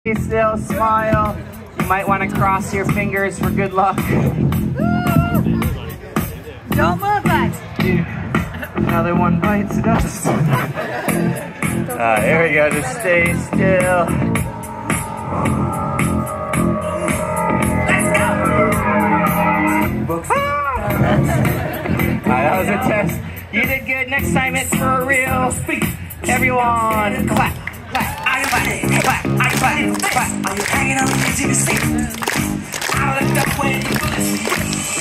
Still smile. You might want to cross your fingers for good luck. Don't move, bud. Another one bites the dust. Here we go. Just stay still. Let's go. That was a test. You did good. Next time it's for real. Everyone, clap, clap, clap, clap, clap. Are you hanging on the edge of your seat? I looked up when you